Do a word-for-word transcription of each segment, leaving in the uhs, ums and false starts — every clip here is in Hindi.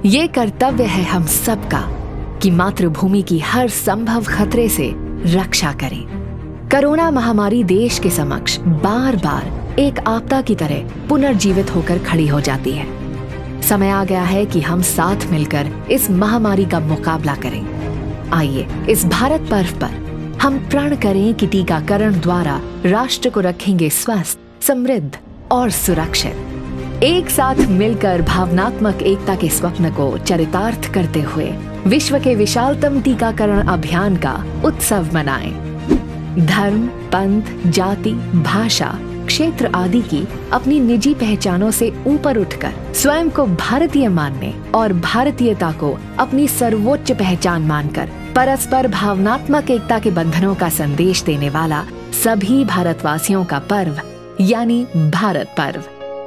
ये कर्तव्य है हम सबका कि मातृभूमि की हर संभव खतरे से रक्षा करें। कोरोना महामारी देश के समक्ष बार बार एक आपदा की तरह पुनर्जीवित होकर खड़ी हो जाती है। समय आ गया है कि हम साथ मिलकर इस महामारी का मुकाबला करें। आइए इस भारत पर्व पर हम प्रण करें कि टीकाकरण द्वारा राष्ट्र को रखेंगे स्वस्थ, समृद्ध और सुरक्षित। एक साथ मिलकर भावनात्मक एकता के स्वप्न को चरितार्थ करते हुए विश्व के विशालतम टीकाकरण अभियान का उत्सव मनाएं। धर्म, पंथ, जाति, भाषा, क्षेत्र आदि की अपनी निजी पहचानों से ऊपर उठकर स्वयं को भारतीय मानने और भारतीयता को अपनी सर्वोच्च पहचान मानकर परस्पर भावनात्मक एकता के बंधनों का संदेश देने वाला सभी भारतवासियों का पर्व यानी भारत पर्व।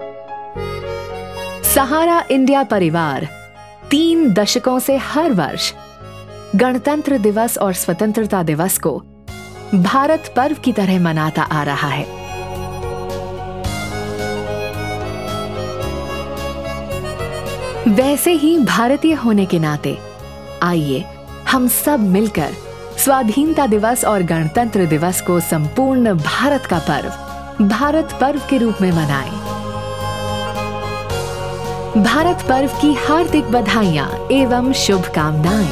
सहारा इंडिया परिवार तीन दशकों से हर वर्ष गणतंत्र दिवस और स्वतंत्रता दिवस को भारत पर्व की तरह मनाता आ रहा है। वैसे ही भारतीय होने के नाते आइए हम सब मिलकर स्वाधीनता दिवस और गणतंत्र दिवस को संपूर्ण भारत का पर्व भारत पर्व के रूप में मनाएं। भारत पर्व की हार्दिक बधाइयां एवं शुभकामनाएं।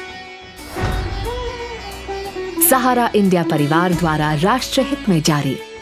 सहारा इंडिया परिवार द्वारा राष्ट्रहित में जारी।